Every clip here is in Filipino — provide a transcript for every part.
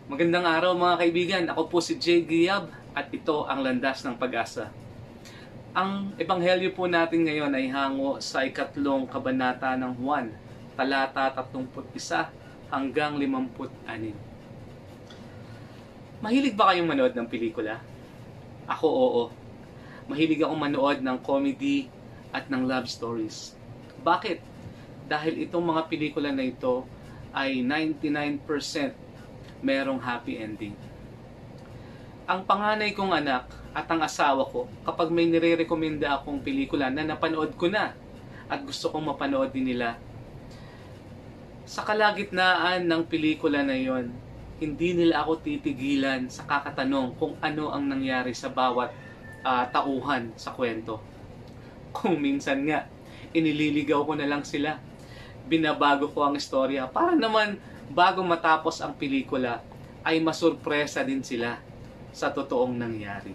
Magandang araw mga kaibigan, ako po si Jay Giab at ito ang Landas ng Pag-asa. Ang ebanghelyo po natin ngayon ay hango sa ikatlong kabanata ng Juan, talata 31 hanggang 56. Mahilig ba kayong manood ng pelikula? Ako oo. Mahilig akong manood ng comedy at ng love stories. Bakit? Dahil itong mga pelikula na ito ay 99% merong happy ending. Ang panganay kong anak at ang asawa ko, kapag may nire-recommenda akong pelikula na napanood ko na at gusto kong mapanood din nila, sa kalagitnaan ng pelikula na yon, hindi nila ako titigilan sa kakatanong kung ano ang nangyari sa bawat tauhan sa kwento. Kung minsan nga, inililigaw ko na lang sila. Binabago ko ang istorya para naman bago matapos ang pelikula ay masurpresa din sila sa totoong nangyari.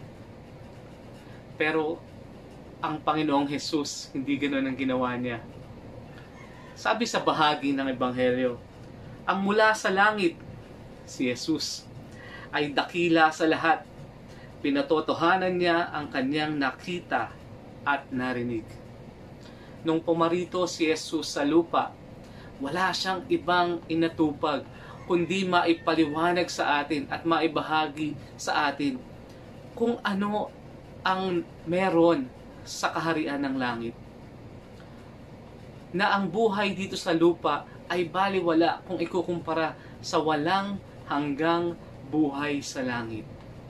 Pero ang Panginoong Jesus, hindi ganoon ang ginawa niya. Sabi sa bahagi ng Ebanghelyo, ang mula sa langit, si Jesus, ay dakila sa lahat. Pinatotohanan niya ang kanyang nakita at narinig. Nung pumarito si Jesus sa lupa, wala siyang ibang inatupag kundi maipaliwanag sa atin at maibahagi sa atin kung ano ang meron sa kaharian ng langit. Na ang buhay dito sa lupa ay baliwala kung ikukumpara sa walang hanggang buhay sa langit.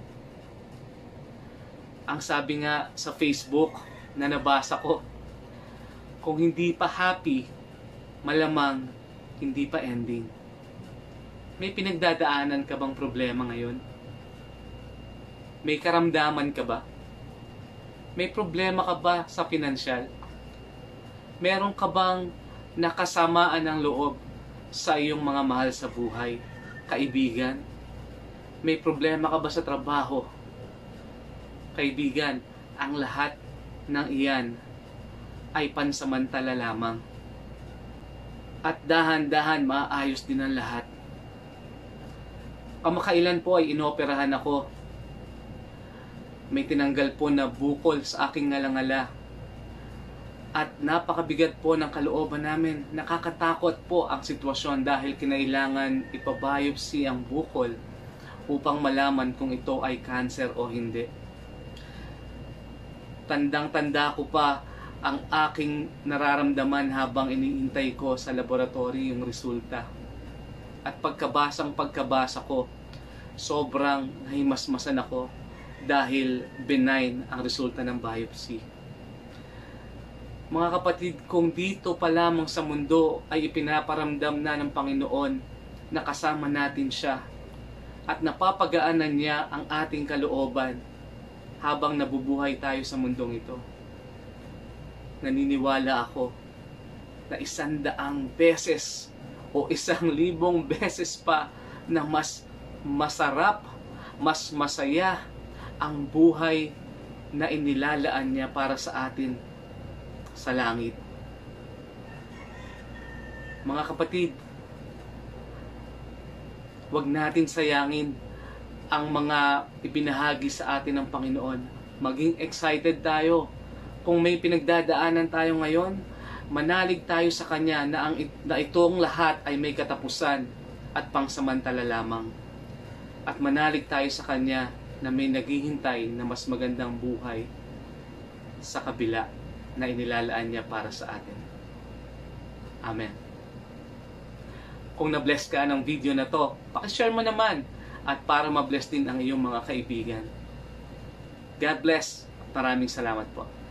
Ang sabi nga sa Facebook na nabasa ko, kung hindi pa happy, malamang hindi pa ending. May pinagdadaanan ka bang problema ngayon? May karamdaman ka ba? May problema ka ba sa pinansyal? Meron ka bang nakasamaan ng loob sa iyong mga mahal sa buhay, kaibigan? May problema ka ba sa trabaho? Kaibigan, ang lahat ng iyan ay pansamantala lamang. At dahan-dahan maayos din ang lahat. Kamakailan po ay inoperahan ako. May tinanggal po na bukol sa aking ngalangala. At napakabigat po ng kalooban namin. Nakakatakot po ang sitwasyon dahil kinailangan ipabiopsy ang bukol upang malaman kung ito ay cancer o hindi. Tandang-tanda ko pa ang aking nararamdaman habang iniintay ko sa laboratory yung resulta. At pagkabasa ko, sobrang nahimasmasan ako dahil benign ang resulta ng biopsy. Mga kapatid, kung dito pa lamang sa mundo ay ipinaparamdam na ng Panginoon na kasama natin siya at napapagaanan niya ang ating kalooban habang nabubuhay tayo sa mundong ito. Naniniwala ako na 100 beses o 1,000 beses pa na mas masarap, mas masaya ang buhay na inilalaan niya para sa atin sa langit. Mga kapatid, huwag natin sayangin ang mga ibinahagi sa atin ng Panginoon. Maging excited tayo. Kung may pinagdadaanan tayo ngayon, manalig tayo sa Kanya na itong lahat ay may katapusan at pangsamantala lamang. At manalig tayo sa Kanya na may naghihintay na mas magandang buhay sa kabila na inilalaan niya para sa atin. Amen. Kung na-bless ka ng video na to, pakishare mo naman at para ma-bless din ang iyong mga kaibigan. God bless. Maraming salamat po.